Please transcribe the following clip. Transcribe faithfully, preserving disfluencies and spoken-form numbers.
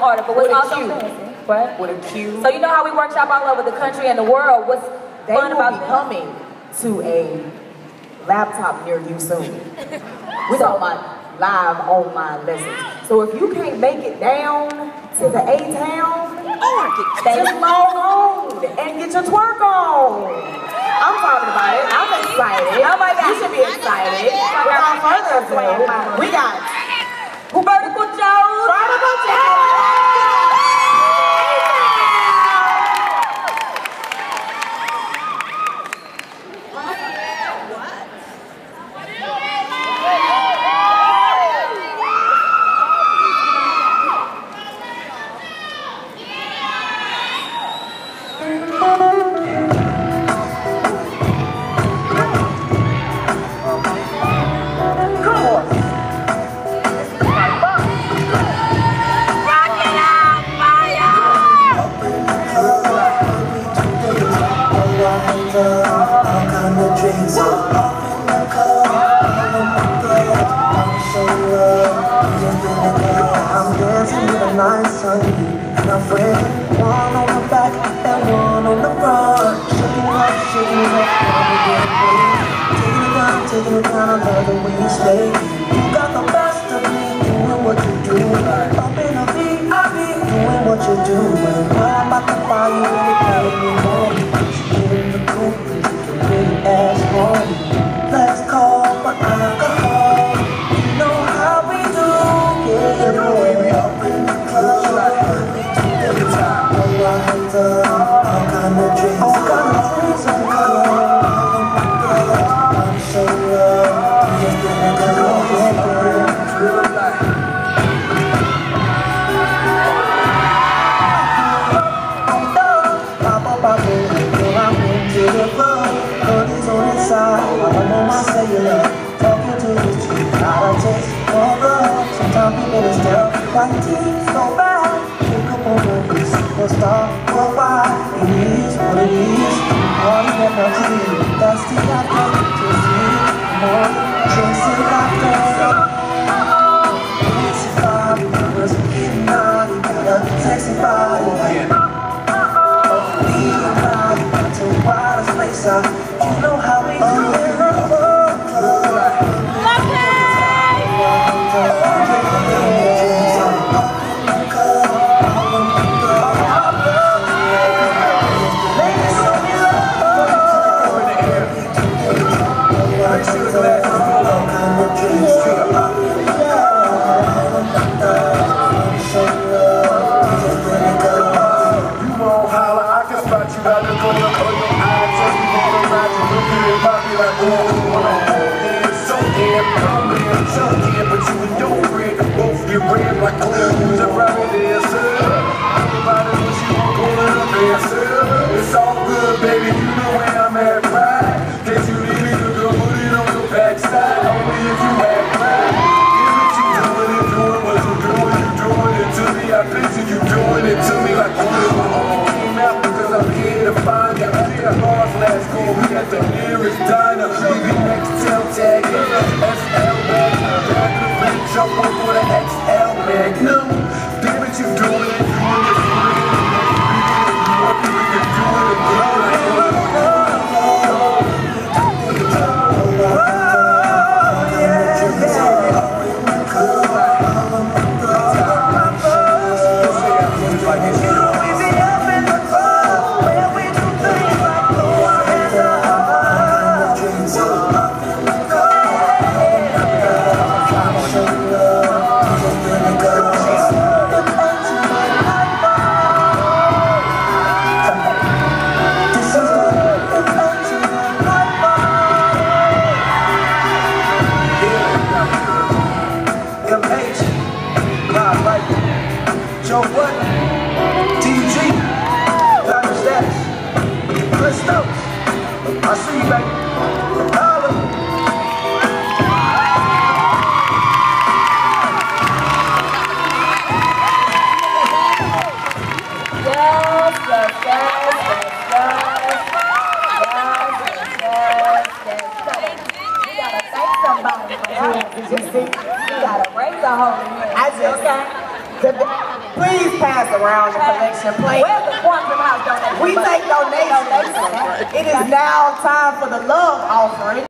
harder, but what's With a also Q. fancy? What? With a Q. So you know how we workshop all over the country and the world. What's They fun will about be this? coming to a laptop near you soon. We're talking about live online lessons. So if you can't make it down to the A-Town, just log on and get your twerk on. I'm talking about it. I'm excited. Oh my God. You should be excited. Without further ado, we got Vertical Jones. Vertical Jones. I'm dancing with a nice honey and a friend, one on the back and one on the front. Shaking it up, shaking it up, wanna get away. Taking it down, taking it down, I love the way you stay. You got the best of me, doing what you do. Up in a V I P, doing what you do. When I'm about to buy you, you play me home. She get in the coop, you can really ask home. Let's call for alcohol. You know how we do. Yeah, you know we be up in the club. We do every time. Oh, I hate the all kind of drinks. All kind of drinks I'm calling. I'm so low. Just gonna go get it. Real life. I'm done. Pop up, pop in. Till I'm into the club. Hoodies on the side. I'm on my cellular. Talking to the street. Got a taste for love. Sometimes people is still like tea, so bad. Pick up on the beat, superstar, worldwide. It is what it is. All you got to do, that's the after. To see more, chasing laughter. Sexy body, girls getting naughty. Got a sexy body. Need a body, got to wild as place out. You know how we do it. It's all good, baby, you know where I'm at, right? Case you need me to go put it on your backside. Only if you act right. Give it to you, doing it, doing what you doing, you doing it to me. I picture you doing it to me like you did my own. Came out because I'm here to find you. I did ours last go, we at the nearest diner. We be next tail tag, S L Magnum. Back of the free, jump up for the X L Magnum. Damn it, you doing it, doing it, doing it. Joe Budden, T G, Doctor Status, Christos, I see you, baby. Holla. Yes, yes, yes, yes, yes, yes, yes, yes. You gotta thank somebody for that. Did you see? You gotta raise a hole in here. I just, okay? please pass around the collection plate. Where's the Quantum House donation? We take donations. It is now time for the love offering.